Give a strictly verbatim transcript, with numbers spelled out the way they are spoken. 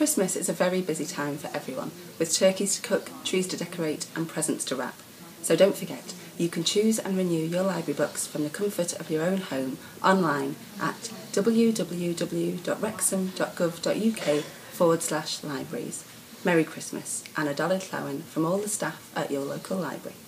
Christmas is a very busy time for everyone, with turkeys to cook, trees to decorate and presents to wrap. So don't forget, you can choose and renew your library books from the comfort of your own home online at w w w dot wrexham dot gov dot u k forward slash libraries. Merry Christmas and a Nadolig Llawen from all the staff at your local library.